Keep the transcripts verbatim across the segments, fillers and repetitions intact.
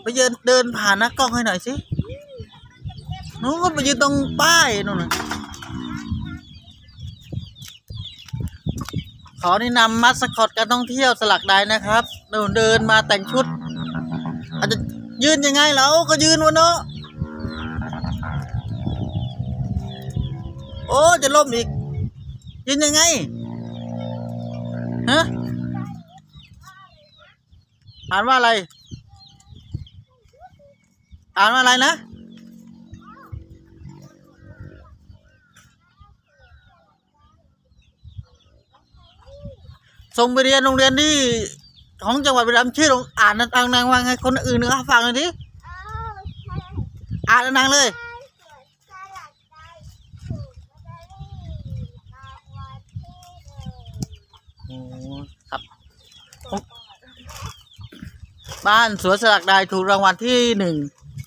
ไปเดินเดินผ่านหน้ากล้องให้หน่อยสินู้นไปยืนตรงป้ายนู่นนะขอแนะนำมัสคอตการท่องเที่ยวสลักใดนะครับเดินเดินมาแต่งชุดอาจจะยืนยังไงแล้วก็ยืนวะเนาะโอ้จะล้มอีกยืนยังไงฮะอ่านว่าอะไรอ่านว่าอะไรนะส่งไปเรียนโรงเรียนที่ของจังหวัดบุรีรัมย์ชื่ออ่านนางนางวังให้คนอื่นเขาฟังหน่อยดิอ่านนางเลยโอ้ครับบ้านสวนสลักใดถูกรางวัลที่หนึ่ง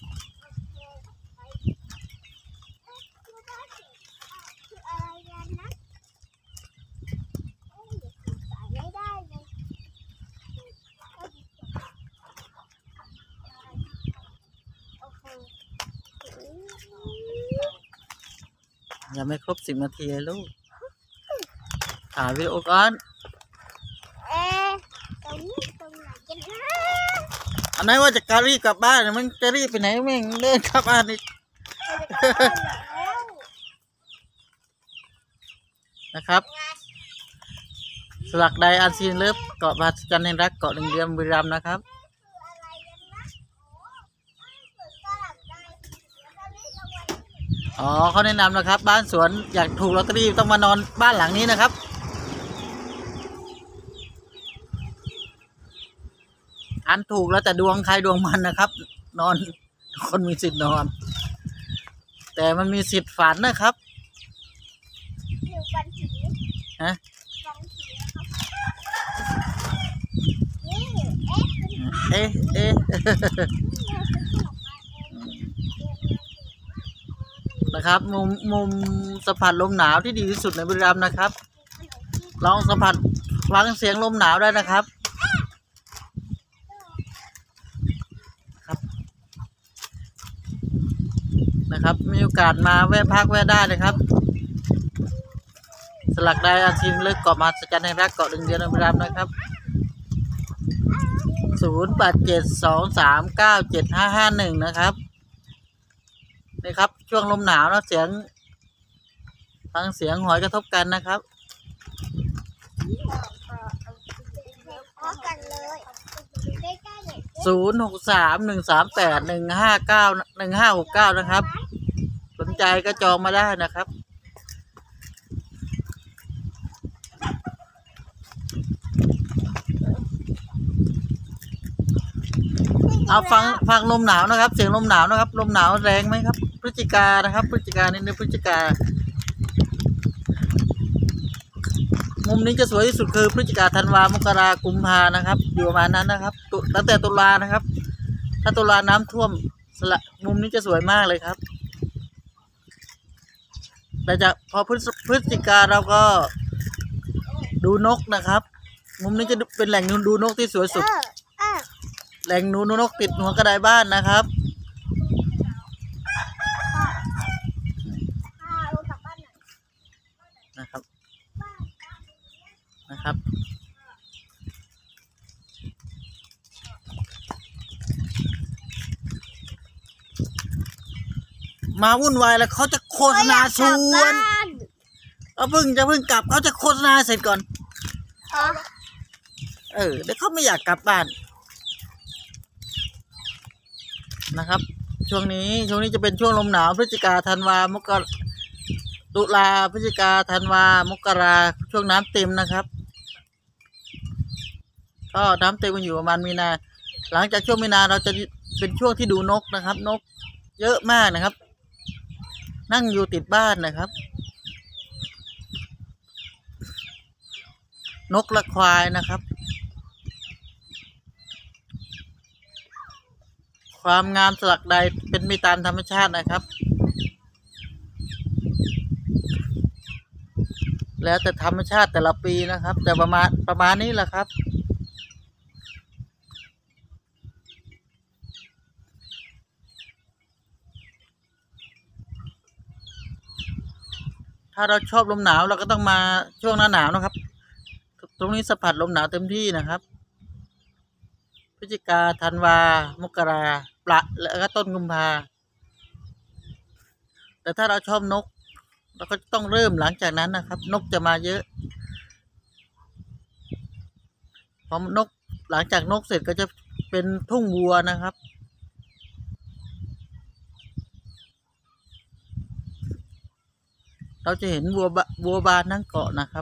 ยังไม่ครบสิบนาทีเลยลูกถ่ายวิดีโอก่อนเอ๊ะตรงนี้ตรงไหนกันนะอันไหนว่าจะการรีบกลับบ้านมันจะรีบไปไหนแม่งเดินกลับบ้านอีกนะครับสลักใดอันซีนเลิฟเกาะบาสจันทร์แห่งรักเกาะหนึ่งเดือนบุรีรัมย์นะครับอ๋อเขาแนะนำนะครับบ้านสวนอยากถูกลอตเตอรี่ต้องมานอนบ้านหลังนี้นะครับอันถูกแล้วแต่ดวงใครดวงมันนะครับนอนคนมีสิทธิ์นอนแต่มันมีสิทธิ์ฝันนะครับฮะเอ๊ะเอ๊ะนะครับมุมมุมสัมผัสลมหนาวที่ดีที่สุดในบุรีรัมย์นะครับลองสัมผัสฟังเสียงลมหนาวได้นะครับครับนะครับมีโอกาสมาแวะพักแวะได้นะครับสลักใดอาชีพเลิกเกาะมาสจันทร์แห่งรักเกาะหนึ่งเดือนในบุรีรัมย์นะครับศูนย์แปดเจ็ดสองสามเก้าเจ็ดห้าห้าหนึ่งนะครับนี่ครับช่วงลมหนาวนะเสียงฟังเสียงหอยกระทบกันนะครับศูนย์หกสามหนึ่งสามแปดหนึ่งห้าเก้าหนึ่งห้าหกเก้านะครับสนใจก็จองมาได้นะครับเอาฟังฟังลมหนาวนะครับเสียงลมหนาวนะครับลมหนาวแรงไหมครับพฤศจิกานะครับพฤศจิกานี่ในพฤศจิกามุมนี้จะสวยที่สุดคือพฤศจิกาธันวามกรากุมภานะครับอยู่ประมาณนั้นนะครับตั้งแต่ตุลานะครับถ้าตุลาน้ำท่วมสละมุมนี้จะสวยมากเลยครับแต่จะพอพฤศจิกาเราก็ดูนกนะครับมุมนี้จะเป็นแหล่งดูนกที่สวยสุดแหล่งนูนกติดหัวกระไดบ้านนะครับนะครับนะครับมาวุ่นวายแล้วเขาจะโฆษณาสวนเอาพึ่งจะพึ่งกลับเขาจะโฆษณาเสร็จก่อนเออเดี๋ยวเขาไม่อยากกลับบ้านนะครับช่วงนี้ช่วงนี้จะเป็นช่วงลมหนาวพฤศจิกาธันวามกราตุลาพฤศจิกาธันวามกราช่วงน้ำเต็มนะครับก็น้ำเต็มกันอยู่ประมาณมีนาหลังจากช่วงมีนาเราจะเป็นช่วงที่ดูนกนะครับนกเยอะมากนะครับนั่งอยู่ติดบ้านนะครับนกและควายนะครับความงามสลักใดเป็นไปตามธรรมชาตินะครับแล้วแต่ธรรมชาติแต่ละปีนะครับแต่ประมาณประมาณนี้แหละครับถ้าเราชอบลมหนาวเราก็ต้องมาช่วงหน้าหนาวนะครับตรงนี้สัมผัสลมหนาวเต็มที่นะครับพฤศจิกาธันวามกราปละแล้วก็ต้นกุมภาแต่ถ้าเราชอบนกเราก็ต้องเริ่มหลังจากนั้นนะครับนกจะมาเยอะพอนกหลังจากนกเสร็จก็จะเป็นทุ่งวัวนะครับเราจะเห็นวัววัวบานทั้งเกาะนะครับ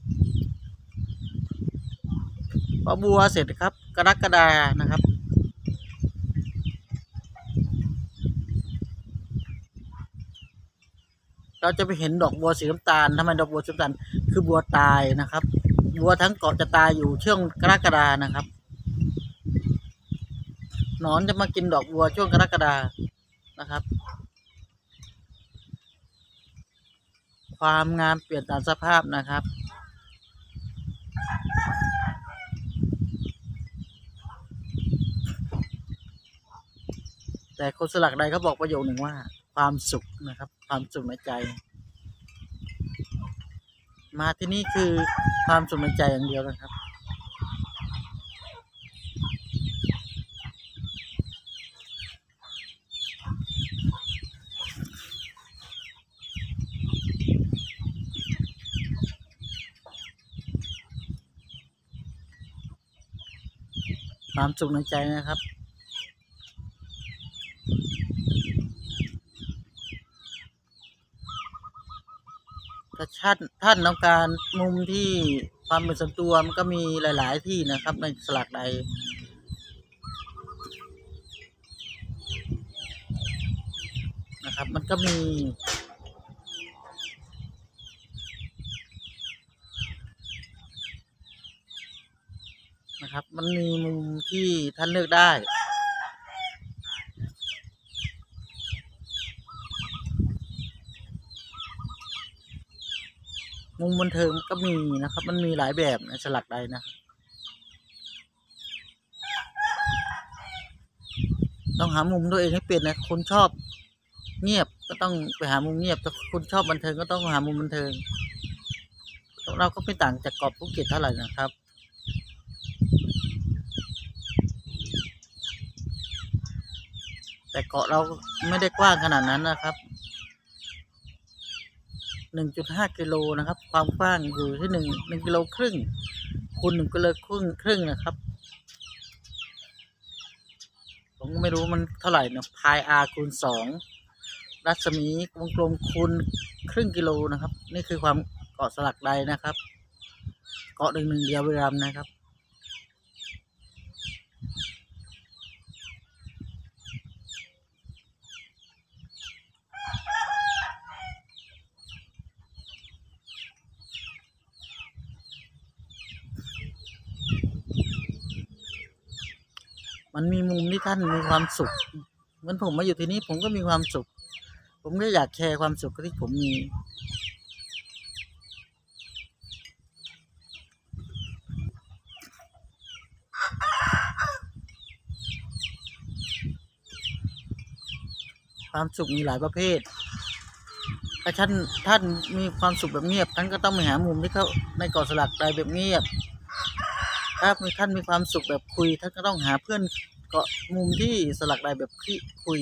พอบัวเสร็จครับกรกฎานะครับเราจะไปเห็นดอกบัวสีน้ำตาลทำไมดอกบัวสีน้ำตาลคือบัวตายนะครับบัวทั้งเกาะจะตายอยู่ช่วงกรกฎานะครับหนอนจะมากินดอกบัวช่วงกรกฎานะครับความงามเปลี่ยนตามสภาพนะครับแต่คนสลักใดเขาบอกประโยคหนึ่งว่าความสุขนะครับความสุขในใจมาที่นี่คือความสุขในใจอย่างเดียวนะครับความสุขในใจนะครับถ้าท่านท่านต้องการมุมที่ความเป็นส่วนตัวมันก็มีหลายๆที่นะครับในสลักใดนะครับมันก็มีนะครับมันมีมุมที่ท่านเลือกได้มุมบันเทิงก็มีนะครับมันมีหลายแบบในสลักใดนะครับต้องหามุมตัวเองให้เป็นนะคนชอบเงียบก็ต้องไปหามุมเงียบถ้าคนชอบบันเทิงก็ต้องหามุมบันเทิงเราก็ไม่ต่างจากเกาะภูเก็ตเท่าไหร่นะครับแต่เกาะเราไม่ได้กว้างขนาดนั้นนะครับ หนึ่งจุดห้า กิโลนะครับความกว้างอยู่ที่หนึ่ง หนึ่งกิโลครึ่งคูณหนึ่งกิโลครึ่งครึ่งนะครับผมไม่รู้มันเท่าไหร่นะพาย r คูณสองรัศมีวงกลมคูณครึ่งกิโลนะครับนี่คือความเกาะสลักใดนะครับเกาะหนึ่งหนึ่งเดียวบุรีรัมย์นะครับมันมีมุมที่ท่านมีความสุขเหมือนผมมาอยู่ที่นี้ผมก็มีความสุขผมก็อยากแชร์ความสุขที่ผมมีความสุขมีหลายประเภทถ้าท่านท่านมีความสุขแบบเงียบท่านก็ต้องไปหามุมที่เขาในเกาะสลักใดแบบเงียบถ้าท่านมีความสุขแบบคุยท่านก็ต้องหาเพื่อนเกาะมุมที่สลักใดแบบที่คุย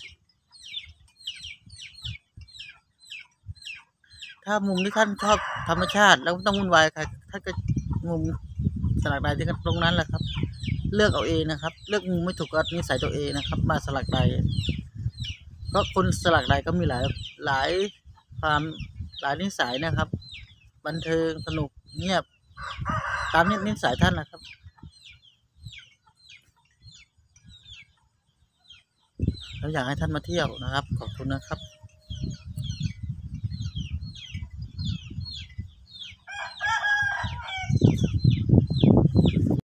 ถ้ามุมที่ท่านชอบธรรมชาติแล้วต้องวุ่นวายใครท่านก็มุมสลักใดที่ตรงนั้นแหละครับเลือกเอาเองนะครับเลือกมุมไม่ถูกกับนิสัยตัวเองนะครับมาสลักใดเพราะคนสลักใดก็มีหลายหลายความหลายนิสัยนะครับบันเทิงสนุกเงียบตามนิสัยท่านนะครับเราอยากให้ท่านมาเที่ยวนะครับขอบคุณนะครับ